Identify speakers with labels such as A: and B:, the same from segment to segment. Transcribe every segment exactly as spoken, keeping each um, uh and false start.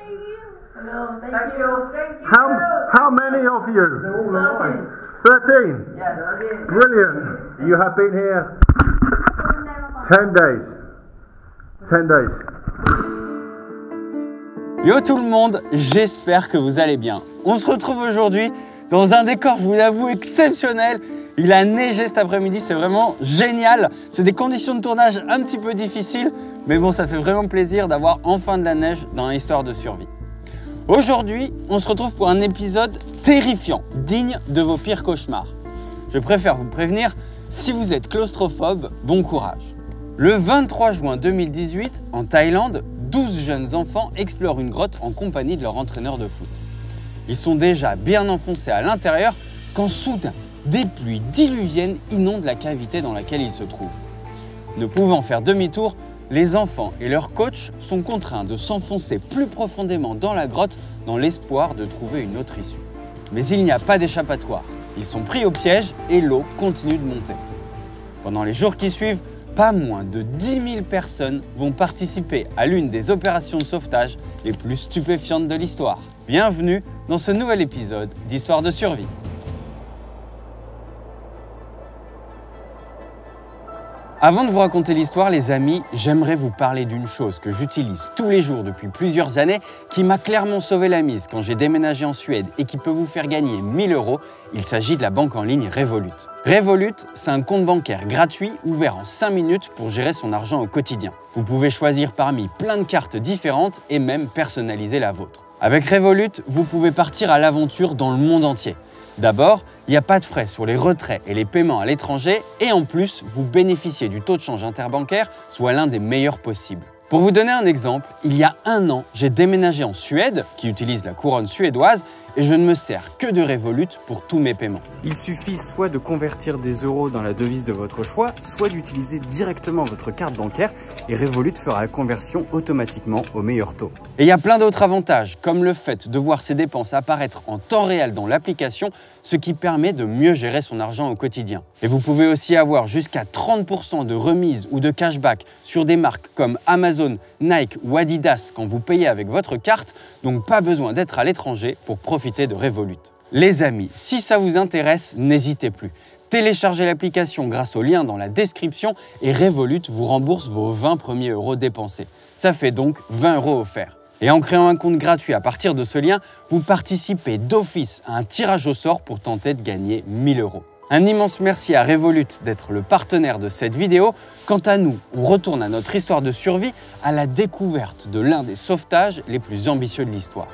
A: No, thank, thank you. you. Thank you.
B: How, how many of you? thirteen.
A: Yeah, thirteen.
B: Brilliant. You have been here ten days. ten days.
C: Yo tout le monde, j'espère que vous allez bien. On se retrouve aujourd'hui dans un décor, je vous l'avoue, exceptionnel. Il a neigé cet après-midi, c'est vraiment génial. C'est des conditions de tournage un petit peu difficiles, mais bon, ça fait vraiment plaisir d'avoir enfin de la neige dans l'histoire de survie. Aujourd'hui, on se retrouve pour un épisode terrifiant, digne de vos pires cauchemars. Je préfère vous prévenir, si vous êtes claustrophobe, bon courage. Le vingt-trois juin deux mille dix-huit, en Thaïlande, douze jeunes enfants explorent une grotte en compagnie de leur entraîneur de foot. Ils sont déjà bien enfoncés à l'intérieur quand soudain, des pluies diluviennes inondent la cavité dans laquelle ils se trouvent. Ne pouvant faire demi-tour, les enfants et leur coach sont contraints de s'enfoncer plus profondément dans la grotte dans l'espoir de trouver une autre issue. Mais il n'y a pas d'échappatoire. Ils sont pris au piège et l'eau continue de monter. Pendant les jours qui suivent, pas moins de dix mille personnes vont participer à l'une des opérations de sauvetage les plus stupéfiantes de l'histoire. Bienvenue dans ce nouvel épisode d'Histoire de survie. Avant de vous raconter l'histoire, les amis, j'aimerais vous parler d'une chose que j'utilise tous les jours depuis plusieurs années, qui m'a clairement sauvé la mise quand j'ai déménagé en Suède et qui peut vous faire gagner mille euros. Il s'agit de la banque en ligne Revolut. Revolut, c'est un compte bancaire gratuit ouvert en cinq minutes pour gérer son argent au quotidien. Vous pouvez choisir parmi plein de cartes différentes et même personnaliser la vôtre. Avec Revolut, vous pouvez partir à l'aventure dans le monde entier. D'abord, il n'y a pas de frais sur les retraits et les paiements à l'étranger et en plus, vous bénéficiez du taux de change interbancaire, soit l'un des meilleurs possibles. Pour vous donner un exemple, il y a un an, j'ai déménagé en Suède, qui utilise la couronne suédoise, et je ne me sers que de Revolut pour tous mes paiements. Il suffit soit de convertir des euros dans la devise de votre choix, soit d'utiliser directement votre carte bancaire et Revolut fera la conversion automatiquement au meilleur taux. Et il y a plein d'autres avantages, comme le fait de voir ses dépenses apparaître en temps réel dans l'application, ce qui permet de mieux gérer son argent au quotidien. Et vous pouvez aussi avoir jusqu'à trente pour cent de remise ou de cashback sur des marques comme Amazon, Nike ou Adidas quand vous payez avec votre carte, donc pas besoin d'être à l'étranger pour profiter de Revolut. Les amis, si ça vous intéresse, n'hésitez plus. Téléchargez l'application grâce au lien dans la description et Revolut vous rembourse vos vingt premiers euros dépensés. Ça fait donc vingt euros offerts. Et en créant un compte gratuit à partir de ce lien, vous participez d'office à un tirage au sort pour tenter de gagner mille euros. Un immense merci à Revolut d'être le partenaire de cette vidéo. Quant à nous, on retourne à notre histoire de survie, à la découverte de l'un des sauvetages les plus ambitieux de l'histoire.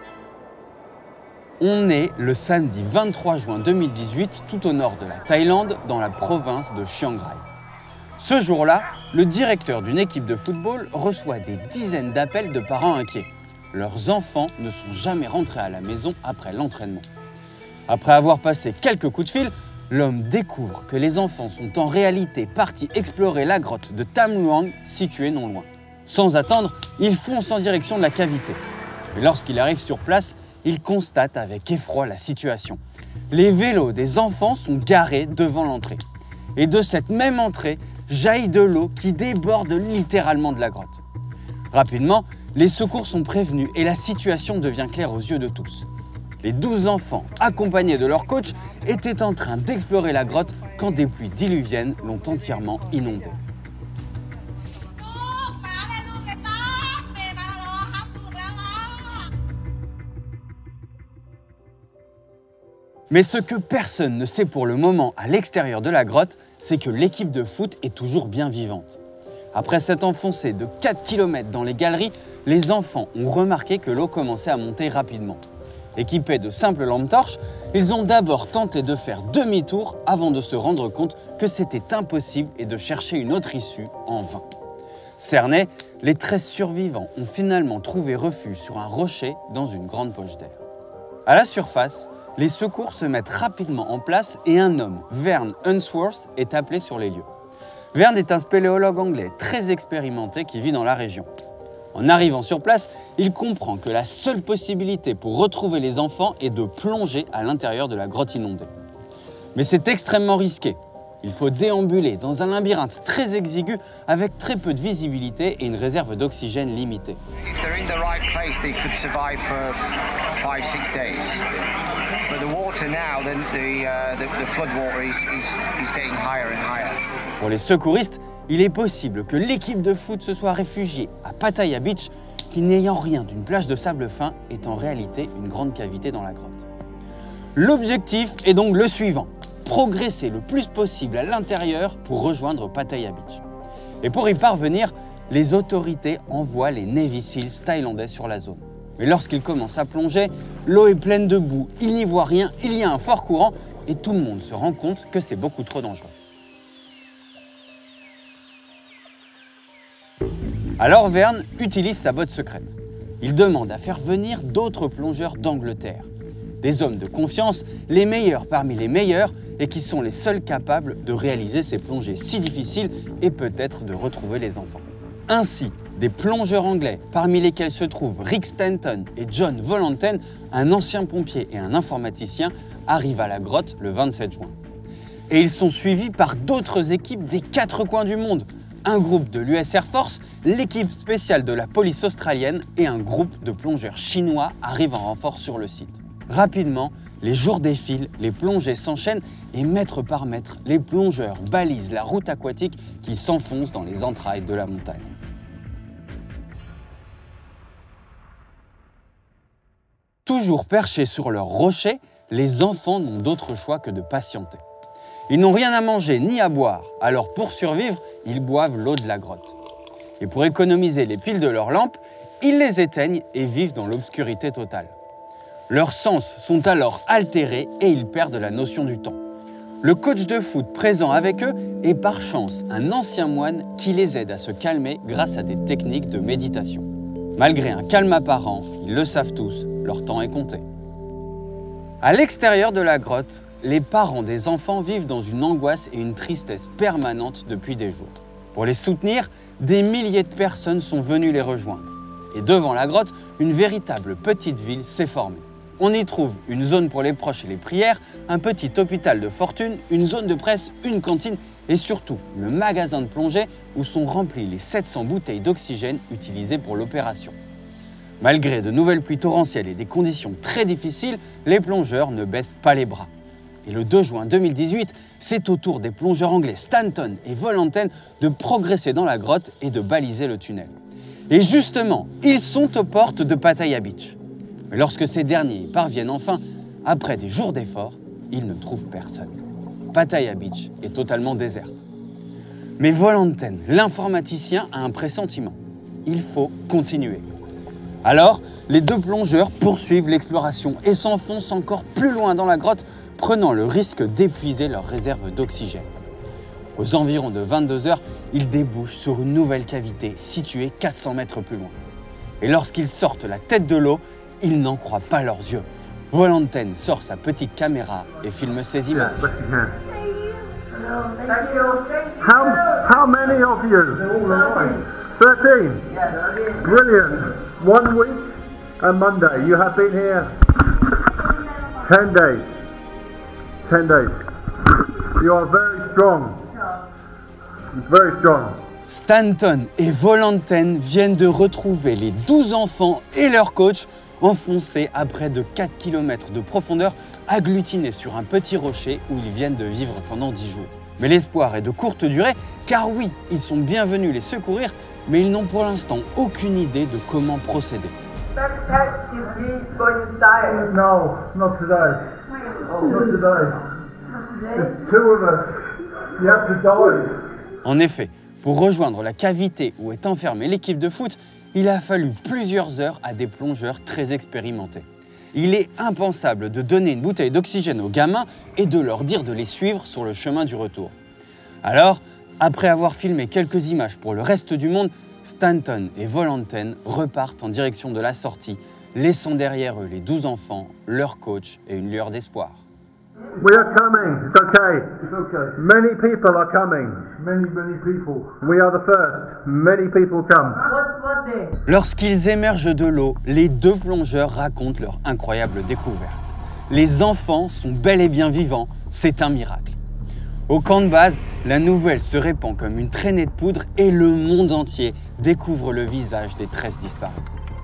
C: On est le samedi vingt-trois juin deux mille dix-huit, tout au nord de la Thaïlande, dans la province de Chiang Rai. Ce jour-là, le directeur d'une équipe de football reçoit des dizaines d'appels de parents inquiets. Leurs enfants ne sont jamais rentrés à la maison après l'entraînement. Après avoir passé quelques coups de fil, l'homme découvre que les enfants sont en réalité partis explorer la grotte de Tham Luang, située non loin. Sans attendre, il fonce en direction de la cavité. Mais lorsqu'il arrive sur place, il constate avec effroi la situation. Les vélos des enfants sont garés devant l'entrée. Et de cette même entrée, jaillit de l'eau qui déborde littéralement de la grotte. Rapidement, les secours sont prévenus et la situation devient claire aux yeux de tous. Les douze enfants, accompagnés de leur coach, étaient en train d'explorer la grotte quand des pluies diluviennes l'ont entièrement inondée. Mais ce que personne ne sait pour le moment à l'extérieur de la grotte, c'est que l'équipe de foot est toujours bien vivante. Après s'être enfoncé de quatre kilomètres dans les galeries, les enfants ont remarqué que l'eau commençait à monter rapidement. Équipés de simples lampes torches, ils ont d'abord tenté de faire demi-tour avant de se rendre compte que c'était impossible et de chercher une autre issue en vain. Cernés, les treize survivants ont finalement trouvé refuge sur un rocher dans une grande poche d'air. À la surface, les secours se mettent rapidement en place et un homme, Vern Unsworth, est appelé sur les lieux. Vern est un spéléologue anglais très expérimenté qui vit dans la région. En arrivant sur place, il comprend que la seule possibilité pour retrouver les enfants est de plonger à l'intérieur de la grotte inondée. Mais c'est extrêmement risqué. Il faut déambuler dans un labyrinthe très exigu avec très peu de visibilité et une réserve d'oxygène limitée.
D: If they're in the right place, they could survive for five, six days. But the water now, the, the, uh, the, the flood water is, is, is getting higher and higher.
C: Pour les secouristes, il est possible que l'équipe de foot se soit réfugiée à Pattaya Beach, qui n'ayant rien d'une plage de sable fin, est en réalité une grande cavité dans la grotte. L'objectif est donc le suivant: progresser le plus possible à l'intérieur pour rejoindre Pattaya Beach. Et pour y parvenir, les autorités envoient les Navy Seals thaïlandais sur la zone. Mais lorsqu'ils commencent à plonger, l'eau est pleine de boue, ils n'y voient rien, il y a un fort courant et tout le monde se rend compte que c'est beaucoup trop dangereux. Alors Verne utilise sa botte secrète. Il demande à faire venir d'autres plongeurs d'Angleterre. Des hommes de confiance, les meilleurs parmi les meilleurs, et qui sont les seuls capables de réaliser ces plongées si difficiles et peut-être de retrouver les enfants. Ainsi, des plongeurs anglais, parmi lesquels se trouvent Rick Stanton et John Volanten, un ancien pompier et un informaticien, arrivent à la grotte le vingt-sept juin. Et ils sont suivis par d'autres équipes des quatre coins du monde. Un groupe de l'U S Air Force, l'équipe spéciale de la police australienne et un groupe de plongeurs chinois arrivent en renfort sur le site. Rapidement, les jours défilent, les plongées s'enchaînent et mètre par mètre, les plongeurs balisent la route aquatique qui s'enfonce dans les entrailles de la montagne. Toujours perchés sur leurs rochers, les enfants n'ont d'autre choix que de patienter. Ils n'ont rien à manger ni à boire, alors pour survivre, ils boivent l'eau de la grotte. Et pour économiser les piles de leurs lampes, ils les éteignent et vivent dans l'obscurité totale. Leurs sens sont alors altérés et ils perdent la notion du temps. Le coach de foot présent avec eux est par chance un ancien moine qui les aide à se calmer grâce à des techniques de méditation. Malgré un calme apparent, ils le savent tous, leur temps est compté. À l'extérieur de la grotte, les parents des enfants vivent dans une angoisse et une tristesse permanentes depuis des jours. Pour les soutenir, des milliers de personnes sont venues les rejoindre. Et devant la grotte, une véritable petite ville s'est formée. On y trouve une zone pour les proches et les prières, un petit hôpital de fortune, une zone de presse, une cantine et surtout le magasin de plongée où sont remplies les sept cents bouteilles d'oxygène utilisées pour l'opération. Malgré de nouvelles pluies torrentielles et des conditions très difficiles, les plongeurs ne baissent pas les bras. Et le deux juin deux mille dix-huit, c'est au tour des plongeurs anglais Stanton et Volanten de progresser dans la grotte et de baliser le tunnel. Et justement, ils sont aux portes de Pattaya Beach. Mais lorsque ces derniers parviennent enfin, après des jours d'efforts, ils ne trouvent personne. Pattaya Beach est totalement déserte. Mais Volanten, l'informaticien, a un pressentiment. Il faut continuer. Alors, les deux plongeurs poursuivent l'exploration et s'enfoncent encore plus loin dans la grotte, prenant le risque d'épuiser leur réserve d'oxygène. Aux environs de vingt-deux heures, ils débouchent sur une nouvelle cavité située quatre cents mètres plus loin. Et lorsqu'ils sortent la tête de l'eau, ils n'en croient pas leurs yeux. Volanten sort sa petite caméra et filme ces images.
B: How, how many of you? thirteen. Brilliant. One week and Monday. You have been here ten days. ten days. You are very strong. Very strong.
C: Stanton et Volanten viennent de retrouver les douze enfants et leur coach enfoncés à près de quatre kilomètres de profondeur, agglutinés sur un petit rocher où ils viennent de vivre pendant dix jours. Mais l'espoir est de courte durée, car oui, ils sont bien venus les secourir, mais ils n'ont pour l'instant aucune idée de comment procéder.
B: No, not today. Not today. There's two of us. You have to die.
C: En effet, pour rejoindre la cavité où est enfermée l'équipe de foot, il a fallu plusieurs heures à des plongeurs très expérimentés. Il est impensable de donner une bouteille d'oxygène aux gamins et de leur dire de les suivre sur le chemin du retour. Alors, après avoir filmé quelques images pour le reste du monde, Stanton et Volanten repartent en direction de la sortie, laissant derrière eux les douze enfants, leur coach et une lueur d'espoir.
B: We are coming. It's okay. It's okay. Many people are coming. Many, many people. We are the first. Many people come.
A: What, what day?
C: Lorsqu'ils émergent de l'eau, les deux plongeurs racontent leur incroyable découverte. Les enfants sont bel et bien vivants, c'est un miracle. Au camp de base, la nouvelle se répand comme une traînée de poudre et le monde entier découvre le visage des treize disparus.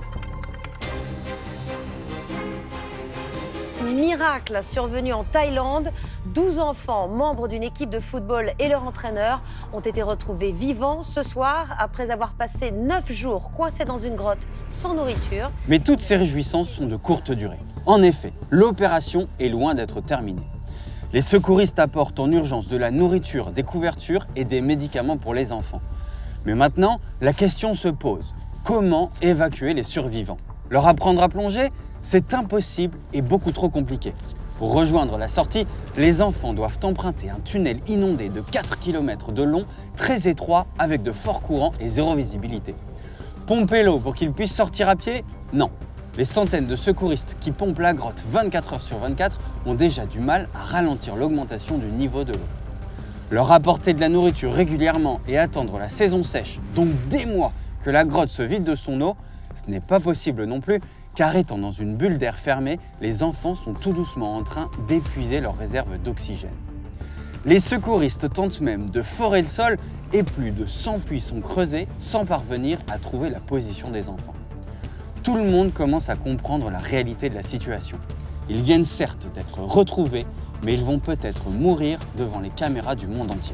E: Miracle survenu en Thaïlande. douze enfants, membres d'une équipe de football et leur entraîneur, ont été retrouvés vivants ce soir après avoir passé neuf jours coincés dans une grotte sans nourriture.
C: Mais toutes ces réjouissances sont de courte durée. En effet, l'opération est loin d'être terminée. Les secouristes apportent en urgence de la nourriture, des couvertures et des médicaments pour les enfants. Mais maintenant, la question se pose. Comment évacuer les survivants? Leur apprendre à plonger? C'est impossible et beaucoup trop compliqué. Pour rejoindre la sortie, les enfants doivent emprunter un tunnel inondé de quatre kilomètres de long, très étroit, avec de forts courants et zéro visibilité. Pomper l'eau pour qu'ils puissent sortir à pied? Non. Les centaines de secouristes qui pompent la grotte vingt-quatre heures sur vingt-quatre ont déjà du mal à ralentir l'augmentation du niveau de l'eau. Leur apporter de la nourriture régulièrement et attendre la saison sèche, donc des mois que la grotte se vide de son eau, ce n'est pas possible non plus, car étant dans une bulle d'air fermée, les enfants sont tout doucement en train d'épuiser leurs réserves d'oxygène. Les secouristes tentent même de forer le sol et plus de cent puits sont creusés sans parvenir à trouver la position des enfants. Tout le monde commence à comprendre la réalité de la situation. Ils viennent certes d'être retrouvés, mais ils vont peut-être mourir devant les caméras du monde entier.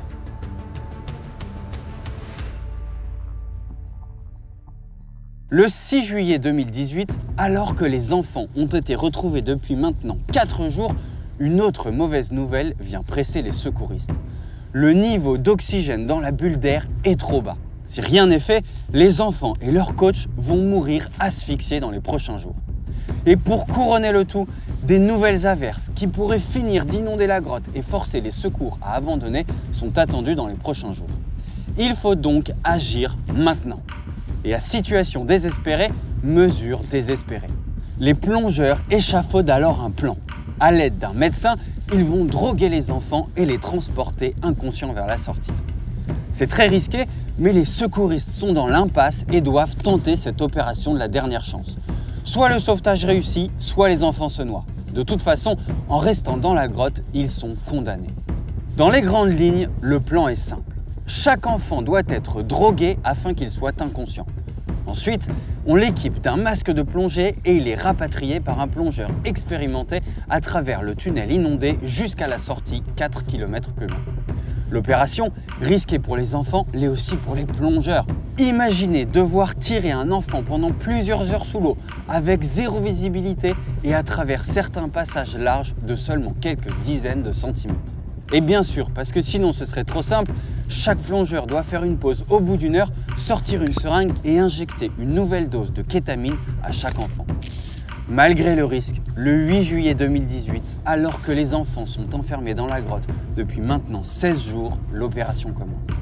C: Le six juillet deux mille dix-huit, alors que les enfants ont été retrouvés depuis maintenant quatre jours, une autre mauvaise nouvelle vient presser les secouristes. Le niveau d'oxygène dans la bulle d'air est trop bas. Si rien n'est fait, les enfants et leur coach vont mourir asphyxiés dans les prochains jours. Et pour couronner le tout, des nouvelles averses qui pourraient finir d'inonder la grotte et forcer les secours à abandonner sont attendues dans les prochains jours. Il faut donc agir maintenant. Et à situation désespérée, mesure désespérée. Les plongeurs échafaudent alors un plan. À l'aide d'un médecin, ils vont droguer les enfants et les transporter inconscients vers la sortie. C'est très risqué, mais les secouristes sont dans l'impasse et doivent tenter cette opération de la dernière chance. Soit le sauvetage réussit, soit les enfants se noient. De toute façon, en restant dans la grotte, ils sont condamnés. Dans les grandes lignes, le plan est simple. Chaque enfant doit être drogué afin qu'il soit inconscient. Ensuite, on l'équipe d'un masque de plongée et il est rapatrié par un plongeur expérimenté à travers le tunnel inondé jusqu'à la sortie quatre kilomètres plus loin. L'opération, risquée pour les enfants, l'est aussi pour les plongeurs. Imaginez devoir tirer un enfant pendant plusieurs heures sous l'eau, avec zéro visibilité et à travers certains passages larges de seulement quelques dizaines de centimètres. Et bien sûr, parce que sinon ce serait trop simple, chaque plongeur doit faire une pause au bout d'une heure, sortir une seringue et injecter une nouvelle dose de kétamine à chaque enfant. Malgré le risque, le huit juillet deux mille dix-huit, alors que les enfants sont enfermés dans la grotte depuis maintenant seize jours, l'opération commence.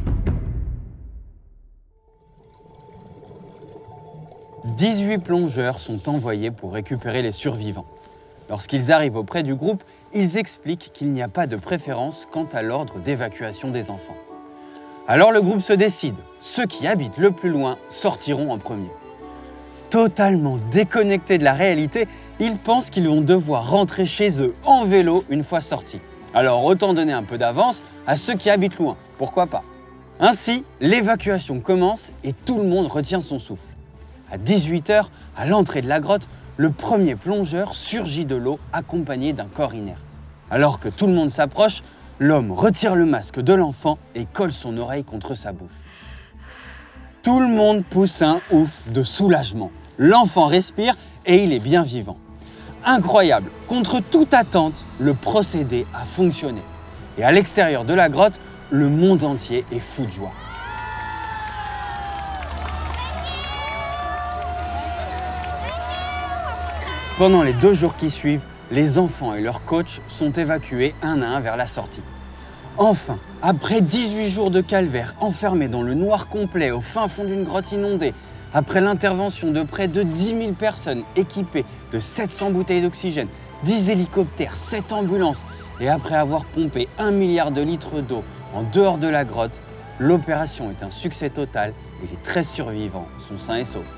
C: dix-huit plongeurs sont envoyés pour récupérer les survivants. Lorsqu'ils arrivent auprès du groupe, ils expliquent qu'il n'y a pas de préférence quant à l'ordre d'évacuation des enfants. Alors le groupe se décide. Ceux qui habitent le plus loin sortiront en premier. Totalement déconnectés de la réalité, ils pensent qu'ils vont devoir rentrer chez eux en vélo une fois sortis. Alors autant donner un peu d'avance à ceux qui habitent loin, pourquoi pas. Ainsi, l'évacuation commence et tout le monde retient son souffle. À dix-huit heures, à l'entrée de la grotte, le premier plongeur surgit de l'eau accompagné d'un corps inerte. Alors que tout le monde s'approche, l'homme retire le masque de l'enfant et colle son oreille contre sa bouche. Tout le monde pousse un ouf de soulagement. L'enfant respire et il est bien vivant. Incroyable, contre toute attente, le procédé a fonctionné. Et à l'extérieur de la grotte, le monde entier est fou de joie. Pendant les deux jours qui suivent, les enfants et leurs coachs sont évacués un à un vers la sortie. Enfin, après dix-huit jours de calvaire enfermés dans le noir complet au fin fond d'une grotte inondée, après l'intervention de près de dix mille personnes équipées de sept cents bouteilles d'oxygène, dix hélicoptères, sept ambulances et après avoir pompé un milliard de litres d'eau en dehors de la grotte, l'opération est un succès total et les treize survivants sont sains et saufs.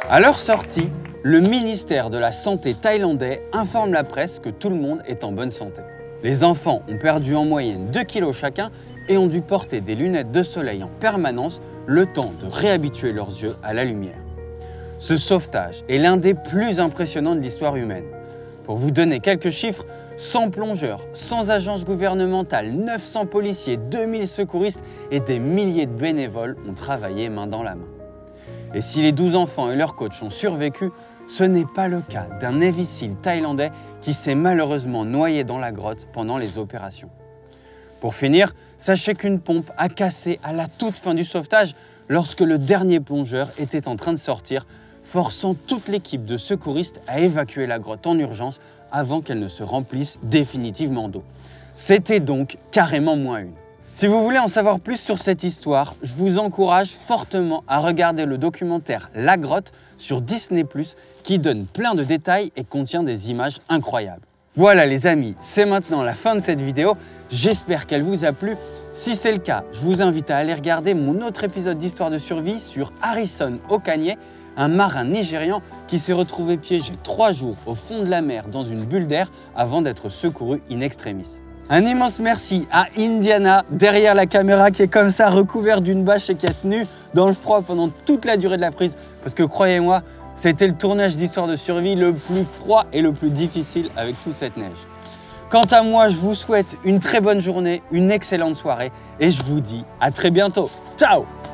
C: À leur sortie, le ministère de la Santé thaïlandais informe la presse que tout le monde est en bonne santé. Les enfants ont perdu en moyenne deux kilos chacun et ont dû porter des lunettes de soleil en permanence, le temps de réhabituer leurs yeux à la lumière. Ce sauvetage est l'un des plus impressionnants de l'histoire humaine. Pour vous donner quelques chiffres, cent plongeurs, cent agences gouvernementales, neuf cents policiers, deux mille secouristes et des milliers de bénévoles ont travaillé main dans la main. Et si les douze enfants et leur coach ont survécu, ce n'est pas le cas d'un Navy SEAL thaïlandais qui s'est malheureusement noyé dans la grotte pendant les opérations. Pour finir, sachez qu'une pompe a cassé à la toute fin du sauvetage lorsque le dernier plongeur était en train de sortir, forçant toute l'équipe de secouristes à évacuer la grotte en urgence avant qu'elle ne se remplisse définitivement d'eau. C'était donc carrément moins une. Si vous voulez en savoir plus sur cette histoire, je vous encourage fortement à regarder le documentaire La Grotte sur Disney plus, qui donne plein de détails et contient des images incroyables. Voilà les amis, c'est maintenant la fin de cette vidéo. J'espère qu'elle vous a plu. Si c'est le cas, je vous invite à aller regarder mon autre épisode d'Histoire de survie sur Harrison Okanye, un marin nigérian qui s'est retrouvé piégé trois jours au fond de la mer dans une bulle d'air avant d'être secouru in extremis. Un immense merci à Indiana derrière la caméra qui est comme ça recouvert d'une bâche et qui a tenu dans le froid pendant toute la durée de la prise, parce que croyez-moi, c'était le tournage d'Histoire de survie le plus froid et le plus difficile avec toute cette neige. Quant à moi, je vous souhaite une très bonne journée, une excellente soirée et je vous dis à très bientôt. Ciao!